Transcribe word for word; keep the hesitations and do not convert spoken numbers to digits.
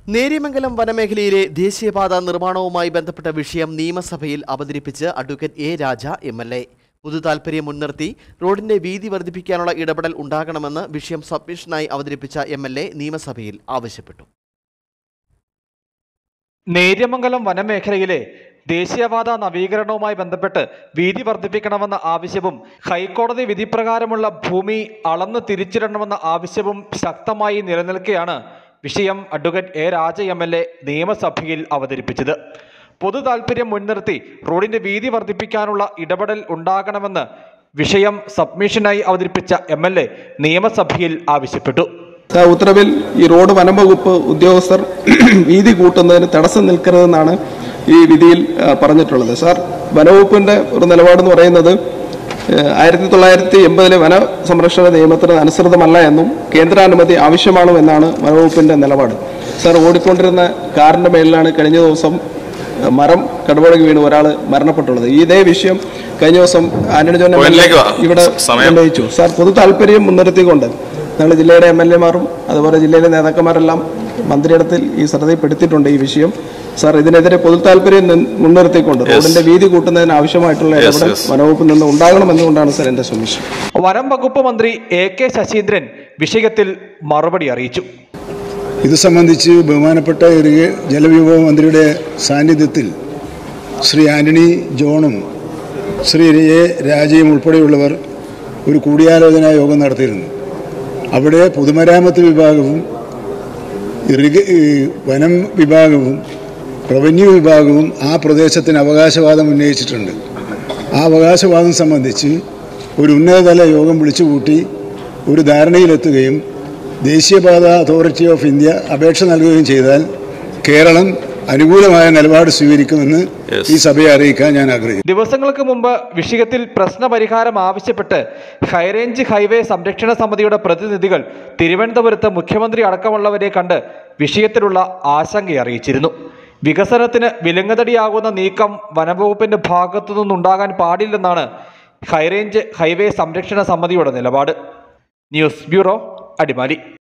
നേര്യമംഗലം വനമേഖലയിലെ ദേശീയപാത നിർമ്മാണവുമായി ബന്ധപ്പെട്ട വിഷയം നിയമസഭയിൽ അവതരിപ്പിച്ച് advocate A Raja M L A പൊതുതാൽപര്യം മുൻനിർത്തി റോഡിന്റെ വീതി വർദ്ധിപ്പിക്കാനുള്ള ഇടപെടൽ ഉണ്ടാകണമെന്ന് വിഷയം സബ്മിഷനായി അവതരിപ്പിച്ച എം എൽ എ നിയമസഭയിൽ ആവശ്യപ്പെട്ടു. നേര്യമംഗലം വനമേഖലയിലെ ദേശീയപാത നവീകരണവുമായി ബന്ധപ്പെട്ട് വീതി വർദ്ധിപ്പിക്കണമെന്ന ആവശ്യവും ഹൈക്കോടതി വിധിപ്രകാരമുള്ള ഭൂമി അളന്ന് തിരിച്ചിടണമെന്ന ആവശ്യവും ശക്തമായി നിലനിൽക്കെയാണ് വിഷയം advocate A Raja M L A നിയമസഭയിൽ അവതരിപ്പിച്ചത്. പൊതു താൽപര്യം മുൻനിർത്തി റോഡിന്റെ വീതി വർദ്ധിപ്പിക്കാനുള്ള ഇടപെടൽ ഉണ്ടാകണമെന്ന് വിഷയം സബ്മിഷനായി അവതരിപ്പിച്ച എം എൽ എ നിയമസഭയിൽ ആവശ്യപ്പെട്ടു. ഉത്തരവിൽ ഈ റോഡ് വനം വകുപ്പ് ഉദ്യോഗസ്ഥർ വീതി കൂട്ടുന്നതിന് തടസ്സം നിൽക്കരുതെന്നാണ് ഈ വിധിയിൽ പറഞ്ഞിട്ടുള്ളത്. സാർ, വനവകുപ്പിന്റെ ഒരു നിലപാടെന്ന് പറയുന്നത് ആയിരത്തി തൊള്ളായിരത്തി എൺപതിലെ വന സംരക്ഷണ നിയമത്തിന് അനുസൃതമല്ല എന്നും കേന്ദ്രാനുമതി ആവശ്യമാണോ എന്നാണ് വനവകുപ്പിന്റെ നിലപാട്. സാർ, ഓടിക്കൊണ്ടിരുന്ന കാറിന്റെ മേലിലാണ് കഴിഞ്ഞ ദിവസം മരം കടപുഴകി വീണ് ഒരാൾ മരണപ്പെട്ടുള്ളത്. ഇതേ വിഷയം കഴിഞ്ഞ ദിവസം ആന്റണി ജോൺ ഇവിടെ ഉന്നയിച്ചു. സാർ, പൊതു താല്പര്യം മുൻനിർത്തിക്കൊണ്ട് ഞങ്ങൾ ജില്ലയുടെ എം എൽ എമാരും അതുപോലെ ജില്ലയിലെ നേതാക്കന്മാരെല്ലാം മന്ത്രിയിടത്തിൽ ഈ ശ്രദ്ധയിൽപ്പെടുത്തിയിട്ടുണ്ട് ഈ വിഷയം. സാർ, ഇതിനെതിരെ പൊതു താല്പര്യം മുൻനിർത്തിക്കൊണ്ട് റോഡിന്റെ വീതി കൂട്ടുന്നതിന് ആവശ്യമായിട്ടുള്ള ഇടപെടൽ വനവകുപ്പിൽ നിന്ന് ഉണ്ടാകണമെന്നുകൊണ്ടാണ് സാർ എന്റെ സബ്മിഷൻ. വനം വകുപ്പ് മന്ത്രി എ കെ ശശീന്ദ്രൻ വിഷയത്തിൽ മറുപടി അറിയിച്ചു. ഇത് സംബന്ധിച്ച് ബഹുമാനപ്പെട്ട ജലവിഭവ മന്ത്രിയുടെ സാന്നിധ്യത്തിൽ ശ്രീ ആന്റണി ജോണും ശ്രീ എ രാജയും ഉൾപ്പെടെയുള്ളവർ ഒരു കൂടിയാലോചനാ യോഗം നടത്തിയിരുന്നു. അവിടെ പൊതുമരാമത്ത് വിഭാഗവും വനം വിഭാഗവും റവന്യൂ വിഭാഗവും ആ പ്രദേശത്തിന് അവകാശവാദം ഉന്നയിച്ചിട്ടുണ്ട്. ആ അവകാശവാദം സംബന്ധിച്ച് ഒരു ഉന്നതതല യോഗം വിളിച്ചുകൂട്ടി ഒരു ധാരണയിലെത്തുകയും ദേശീയപാത അതോറിറ്റി ഓഫ് ഇന്ത്യ അപേക്ഷ നൽകുകയും ചെയ്താൽ കേരളം അനുകൂലമായ നിലപാട് സ്വീകരിക്കുമെന്ന് ഈ സഭയെ അറിയിക്കാൻ ഞാൻ ആഗ്രഹിക്കുന്നു. ദിവസങ്ങൾക്ക് മുമ്പ് വിഷയത്തിൽ പ്രശ്നപരിഹാരം ആവശ്യപ്പെട്ട് ഹൈറേഞ്ച് ഹൈവേ സംരക്ഷണ സമിതിയുടെ പ്രതിനിധികൾ തിരുവനന്തപുരത്ത് മുഖ്യമന്ത്രി അടക്കമുള്ളവരെ കണ്ട് വിഷയത്തിലുള്ള ആശങ്ക അറിയിച്ചിരുന്നു. വികസനത്തിന് വിലങ്ങുതടിയാകുന്ന നീക്കം വനംവകുപ്പിന്റെ ഭാഗത്തു നിന്നുണ്ടാകാൻ പാടില്ലെന്നാണ് ഹൈറേഞ്ച് ഹൈവേ സംരക്ഷണ സമിതിയുടെ നിലപാട്. News bureau, Adimali.